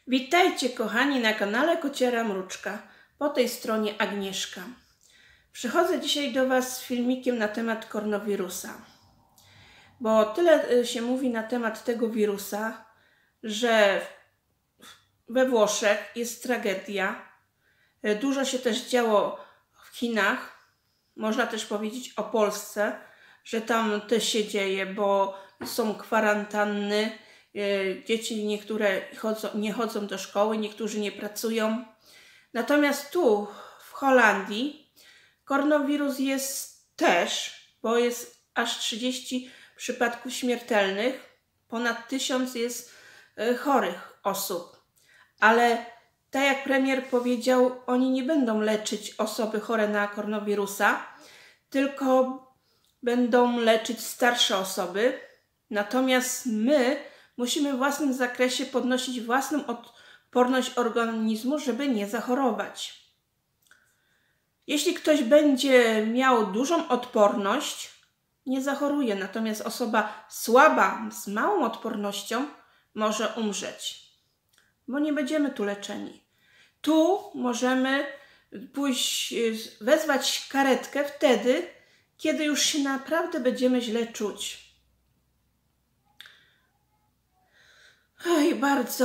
Witajcie kochani na kanale Kociara Mruczka, po tej stronie Agnieszka. Przychodzę dzisiaj do Was z filmikiem na temat koronawirusa, bo tyle się mówi na temat tego wirusa, że we Włoszech jest tragedia. Dużo się też działo w Chinach, można też powiedzieć o Polsce, że tam też się dzieje, bo są kwarantanny. Dzieci niektóre nie chodzą do szkoły, niektórzy nie pracują. Natomiast tu w Holandii koronawirus jest też, bo jest aż 30 przypadków śmiertelnych, ponad 1000 jest chorych osób. Ale tak jak premier powiedział, oni nie będą leczyć osoby chore na koronawirusa, tylko będą leczyć starsze osoby. Natomiast my musimy w własnym zakresie podnosić własną odporność organizmu, żeby nie zachorować. Jeśli ktoś będzie miał dużą odporność, nie zachoruje. Natomiast osoba słaba, z małą odpornością może umrzeć, bo nie będziemy tu leczeni. Tu możemy pójść, wezwać karetkę wtedy, kiedy już się naprawdę będziemy źle czuć. Oj, bardzo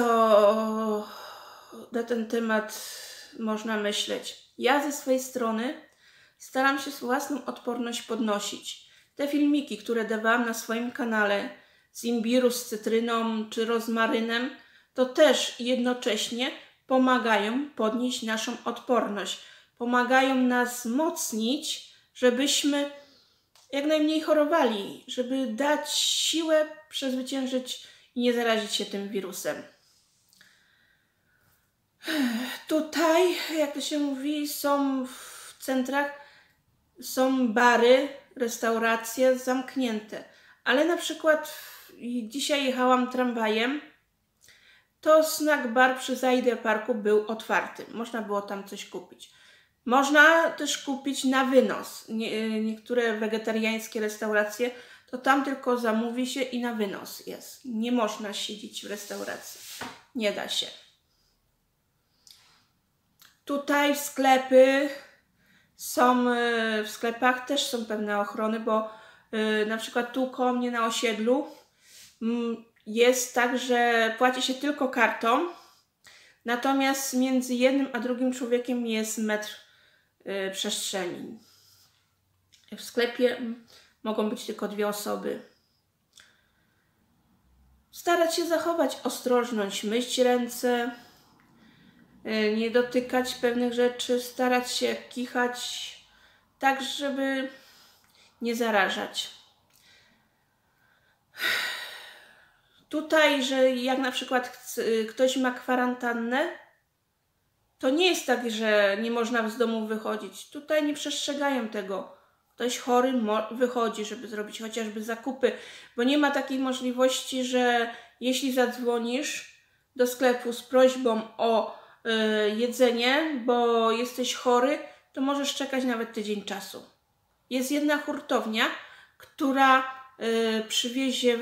na ten temat można myśleć. Ja ze swojej strony staram się własną odporność podnosić. Te filmiki, które dawałam na swoim kanale z imbiru, z cytryną czy rozmarynem, to też jednocześnie pomagają podnieść naszą odporność. Pomagają nas wzmocnić, żebyśmy jak najmniej chorowali, żeby dać siłę przezwyciężyć i nie zarazić się tym wirusem. Tutaj, jak to się mówi, są w centrach, są bary, restauracje zamknięte. Ale na przykład dzisiaj jechałam tramwajem, to snack bar przy Zajdę Parku był otwarty. Można było tam coś kupić. Można też kupić na wynos. Niektóre wegetariańskie restauracje, to tam tylko zamówi się i na wynos jest. Nie można siedzieć w restauracji. Nie da się. Tutaj w sklepach też są pewne ochrony, bo na przykład tu koło mnie na osiedlu jest tak, że płaci się tylko kartą, natomiast między jednym a drugim człowiekiem jest metr przestrzeni. W sklepie mogą być tylko 2 osoby. Starać się zachować ostrożność, myć ręce, nie dotykać pewnych rzeczy, starać się kichać, tak żeby nie zarażać. Tutaj, że jak na przykład ktoś ma kwarantannę, to nie jest tak, że nie można z domu wychodzić. Tutaj nie przestrzegają tego. Ktoś chory wychodzi, żeby zrobić chociażby zakupy, bo nie ma takiej możliwości, że jeśli zadzwonisz do sklepu z prośbą o jedzenie, bo jesteś chory, to możesz czekać nawet tydzień czasu. Jest jedna hurtownia, która przywiezie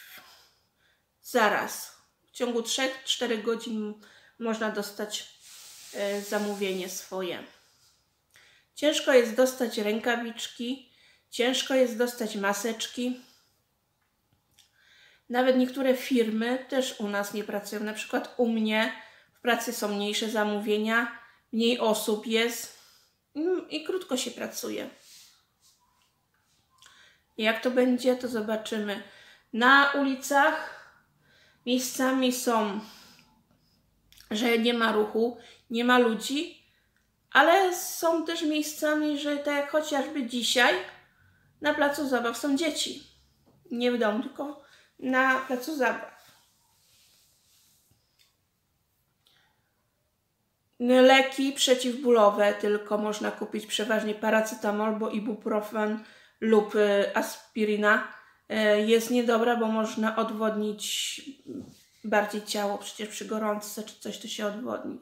zaraz. W ciągu 3-4 godzin można dostać zamówienie swoje. Ciężko jest dostać rękawiczki, ciężko jest dostać maseczki. Nawet niektóre firmy też u nas nie pracują. Na przykład u mnie w pracy są mniejsze zamówienia, mniej osób jest i krótko się pracuje. Jak to będzie, to zobaczymy. Na ulicach miejscami są, że nie ma ruchu, nie ma ludzi, ale są też miejscami, że tak jak chociażby dzisiaj na placu zabaw są dzieci. Nie w domu, tylko na placu zabaw. Leki przeciwbólowe tylko można kupić, przeważnie paracetamol, bo ibuprofen lub aspiryna jest niedobra, bo można odwodnić bardziej ciało. Przecież przy gorączce czy coś to się odwodni.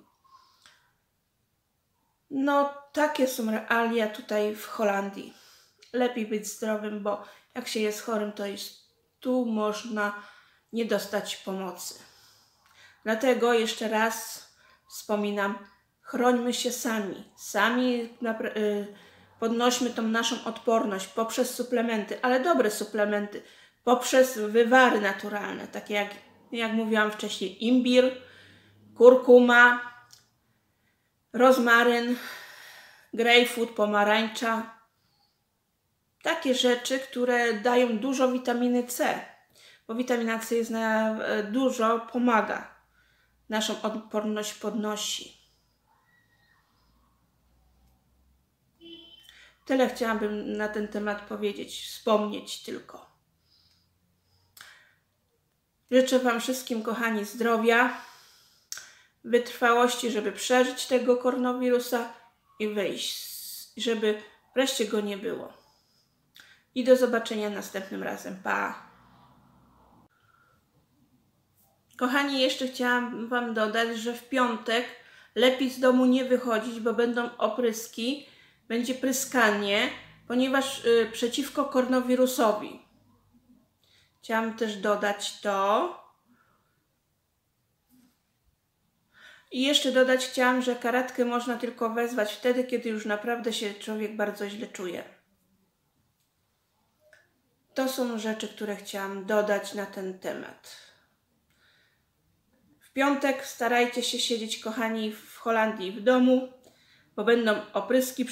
No, takie są realia tutaj w Holandii. Lepiej być zdrowym, bo jak się jest chorym, to tu można nie dostać pomocy. Dlatego jeszcze raz wspominam, chrońmy się sami. Sami podnośmy tą naszą odporność poprzez suplementy, ale dobre suplementy, poprzez wywary naturalne, takie jak mówiłam wcześniej, imbir, kurkuma, rozmaryn, grejpfrut, pomarańcza. Takie rzeczy, które dają dużo witaminy C, bo witamina C jest dużo, pomaga, naszą odporność podnosi. Tyle chciałabym na ten temat powiedzieć, wspomnieć tylko. Życzę Wam wszystkim, kochani, zdrowia, wytrwałości, żeby przeżyć tego koronawirusa i wyjść, żeby wreszcie go nie było. I do zobaczenia następnym razem. Pa! Kochani, jeszcze chciałam Wam dodać, że w piątek lepiej z domu nie wychodzić, bo będą opryski, będzie pryskanie, ponieważ przeciwko koronawirusowi. Chciałam też dodać to. I jeszcze dodać chciałam, że karetkę można tylko wezwać wtedy, kiedy już naprawdę się człowiek bardzo źle czuje. To są rzeczy, które chciałam dodać na ten temat. W piątek starajcie się siedzieć, kochani, w Holandii w domu, bo będą opryski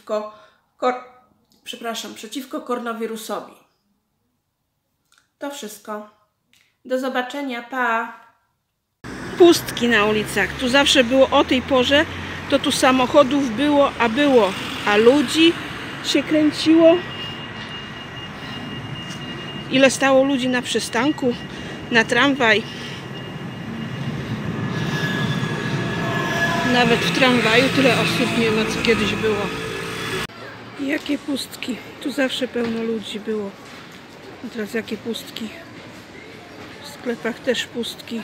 przeciwko koronawirusowi. To wszystko. Do zobaczenia. Pa! Pustki na ulicach. Tu zawsze było o tej porze, to tu samochodów było, a ludzi się kręciło. Ile stało ludzi na przystanku, na tramwaj. Nawet w tramwaju tyle osób nie ma, co kiedyś było. Jakie pustki. Tu zawsze pełno ludzi było. A teraz jakie pustki. W sklepach też pustki.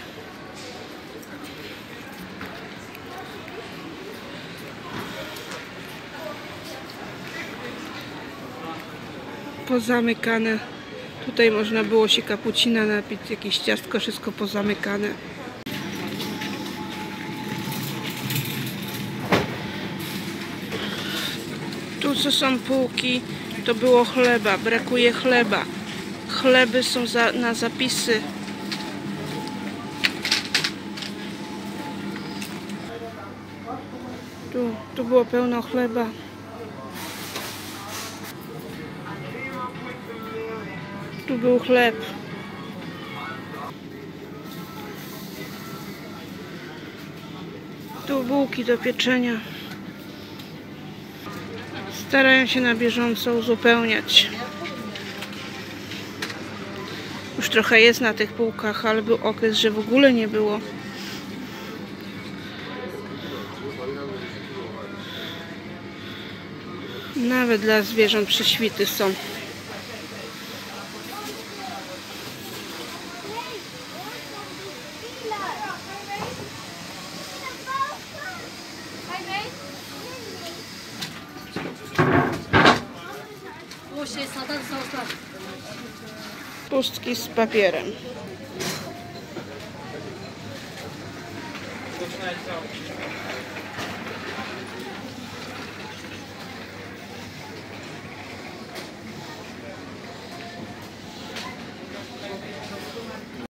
Pozamykane. Tutaj można było się kapucina napić, jakieś ciastko, wszystko pozamykane. Tu co są półki, to było chleba, brakuje chleba. Chleby są na zapisy. Tu było pełno chleba. Tu był chleb. Tu bułki do pieczenia. Starają się na bieżąco uzupełniać. Już trochę jest na tych półkach, ale był okres, że w ogóle nie było. Nawet dla zwierząt prześwity są. Pustki z papierem.